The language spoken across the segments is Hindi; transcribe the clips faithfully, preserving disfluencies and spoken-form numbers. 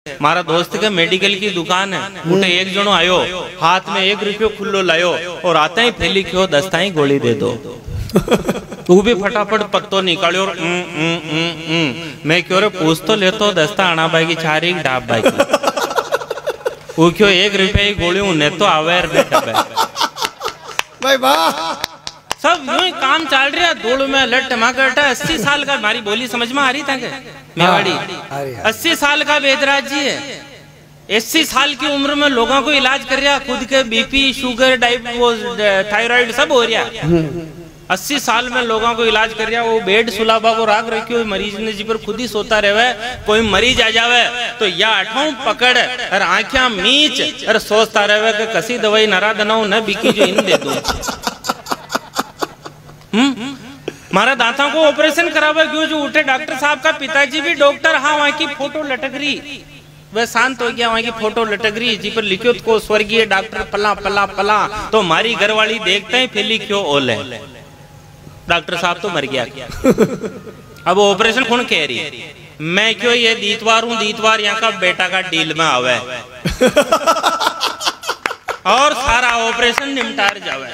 मारा दोस्त के मेडिकल की दुकान है, उठे एक जनो आयो, हाथ में एक रुपयो खुल्लो लायो और आता ही फैली क्यों दस्ता ही गोली दे दो। तू भी फटाफट पत्तो निकालियो और उम, उम, उम, उम। मैं क्यों रे पूछ तो लेतो दस्ता आना भाई की छारी डाब भाई की वो क्यों एक रुपये की गोली उन्हें तो आवेर भाई वाह। सब यूं ही काम चल रहा, धूल में लट टमाकर। अस्सी साल का, हमारी बोली समझ में आ रही था क्या? मेवाड़ी अस्सी साल का वेदराज जी है। अस्सी साल की उम्र में लोगों को इलाज कर रहा, खुद के बीपी शुगर डायबिटीज थायराइड सब हो रहा। अस्सी साल में लोगों को इलाज कर रहा, वो बेड सुलाबा को राग रखी हुई मरीज ने जी पर खुद ही सोता रहे। कोई मरीज आ जावे तो या अठाऊ पकड़ और आंखिया मीच और सोचता रहे कि कसी दवाई नरा दनाऊ न बिकी जो इन दे दो। हम्म मारा दांतों को ऑपरेशन करावा क्यों जो उठे डॉक्टर साहब का पिताजी भी डॉक्टर, हाँ वहाँ की फोटो लटक रही, वह शांत हो गया, वहाँ की फोटो लटक रही जी पर लिखो को स्वर्गीय डॉक्टर पला पला पला। तो हमारी घरवाली देखते हैं फिर लिखो ओले डॉक्टर साहब तो मर गया। अब ऑपरेशन कौन कह रही है? मैं क्यों ये दीतवार हूँ, दीतवार यहाँ का बेटा का डील में आवे और सारा ऑपरेशन निपटार जावे।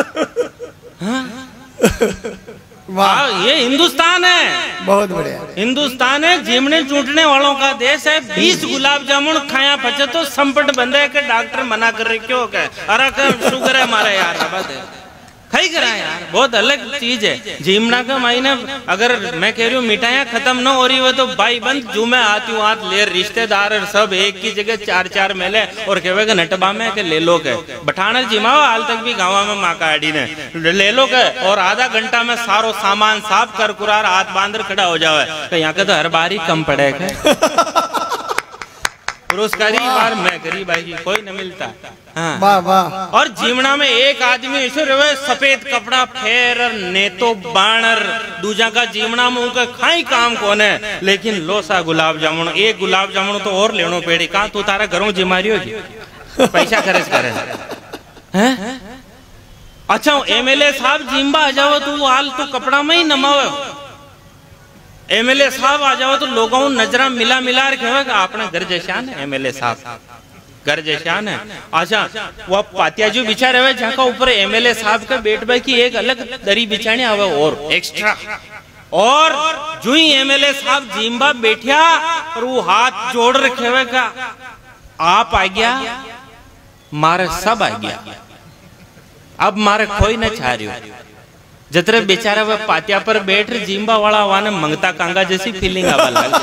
वाह ये हिंदुस्तान है, बहुत बढ़िया हिंदुस्तान है। जीमने चूटने वालों का देश है। बीस गुलाब जामुन खाया बचे तो संपट बंदे के डॉक्टर मना कर रहे क्यों क्या? अरे शुगर है हमारा यार, बात है खाई करा यार, बहुत अलग चीज है। जीमना का महीने अगर मैं कह रही हूँ मिठाइयाँ खत्म न हो रही हो तो भाई बंद जू मैं आती हूँ हाथ ले, रिश्तेदार सब एक की जगह चार चार मेले और कहे नटबा में के ले लो के बठाना जिमाओ हाल तक भी गाँव में माँ का आड़ी ने ले लो के और आधा घंटा में सारो सामान साफ कर कुरार हाथ बांधर खड़ा हो जावे। तो यहाँ के तो हर बार ही कम पड़ेगा पुरस्कारी बार मैं गरीब भाई की कोई न मिलता। हाँ। वाह वाह। और जीवना में एक आदमी ऐसे रहे सफेद कपड़ा फेर नेतो बाणर दूजा का जीवना में उनका खाई काम कौन है, लेकिन लोसा गुलाब जामुन एक गुलाब जामुन तो और लेनो पेड़ी कहा तू तारा घरों जिमारी होगी पैसा खर्च करे हैं। अच्छा एमएलए साहब जिम्बा आ जाओ तू हाल तू कपड़ा में ही नमाओ। एमएलए साहब आ जाओ तो लोगों नजरा मिला मिला रखे अपना घर जैसान है। एमएलए साहब घर जैसान है। अच्छा वो पातिया जो बिछा रहे जहाँ का ऊपर एमएलए साहब के बैठ भाई की एक अलग दरी बिछाने आवे और एक्स्ट्रा। और जो ही एमएलए साहब जिम्बा बैठा और वो हाथ जोड़ रखे हुए का आप आ गया मारे सब आ गया। अब मारे कोई न चाह रही हो जतरे बेचारा वह पातिया पर बैठ जिम्बा वाला वाने मंगता कांगा जैसी फीलिंग आवा लग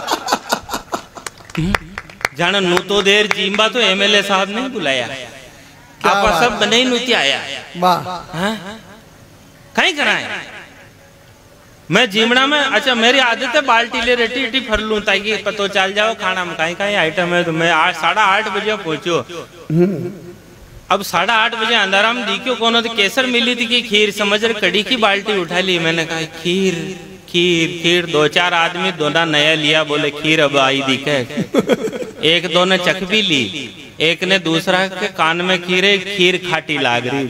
जाना नू तो देर जिम्बा तो एमएलए साहब ने बुलाया आप सब बने नूती आया कहीं कराए। मैं जिमड़ा में अच्छा मेरी आदत है बाल्टी ले रेटी रेटी फर लूं ताकि पतो चल जाओ खाना में कहीं कहीं आइटम है। तो मैं आज साढ़ा आठ बजे पहुंचो। अब साढ़ा आठ बजे अंधारा में दिखो कौन तो केसर मिली थी कि खीर समझ रहे कड़ी की बाल्टी उठा ली। मैंने कहा खीर खीर खीर दो चार आदमी दोना नया लिया बोले खीर अब आई दिखे। एक दो ने चख भी ली, एक ने दूसरा के कान में खीरे खीर खाटी लाग रही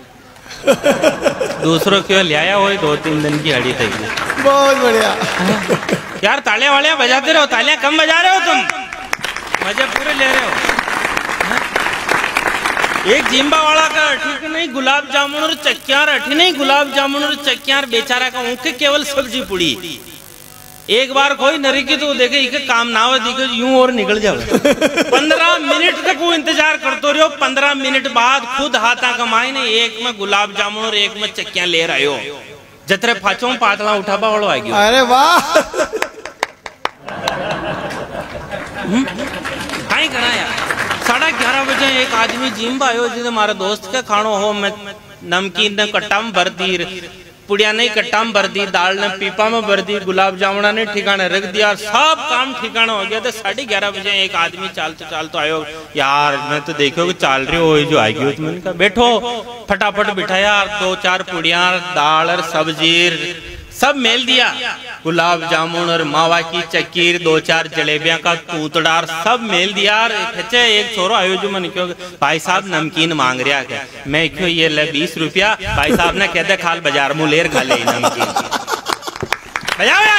दूसरों क्यों लिया हो दो तीन दिन की हड़ी थी। बहुत बढ़िया यार तालियां वालियां बजाते रहो, तालियां कम बजा रहे हो तुम, मजे पूरे ले रहे हो। एक जिम्बा वाला का ठीक नहीं गुलाब जामुन और चक्यार अठी नहीं गुलाब जामुन और चक्यार बेचारा का ऊँके केवल सब्जी पुड़ी। एक बार कोई नरी की तो देखे इके काम ना हो दिखे यूं और निकल जाओ। पंद्रह मिनट तक वो इंतजार करते रहो। पंद्रह मिनट बाद खुद हाथा कमाए ने एक में गुलाब जामुन और एक में चक्कियां ले रहे हो जतरे फाचों पातला उठाबा वालों आ गया। अरे वाह कहीं करा यार। साढ़ा ग्यारह बजे एक आदमी जिम्बा आयो जिसे हमारा दोस्त का खानो हो। मैं नमकीन ने कट्टा में भर दी, पुड़िया ने कट्टा में भर दी, दाल ने पीपा में भर दी, गुलाब जामुना ने ठिकाने रख दिया, सब काम ठिकाना हो गया। तो साढ़े ग्यारह बजे एक आदमी चालते चालते आयो। यार मैं तो देखो कि चाल रही हो जो आएगी तो मैंने कहा बैठो फटाफट बिठाया। दो चार पुड़िया दाल और सब्जी सब मेल दिया, गुलाब जामुन और मावा की चक्कीर दो चार जलेबियां का तूतड़ार सब मेल दिया। एक छोरो आयो जो मन क्यों भाई साहब नमकीन मांग रहा है। मैं क्यों ये ले बीस रुपया भाई साहब ने कहते खाल बाजार मुलेर खा ले नमकीन बजाओ।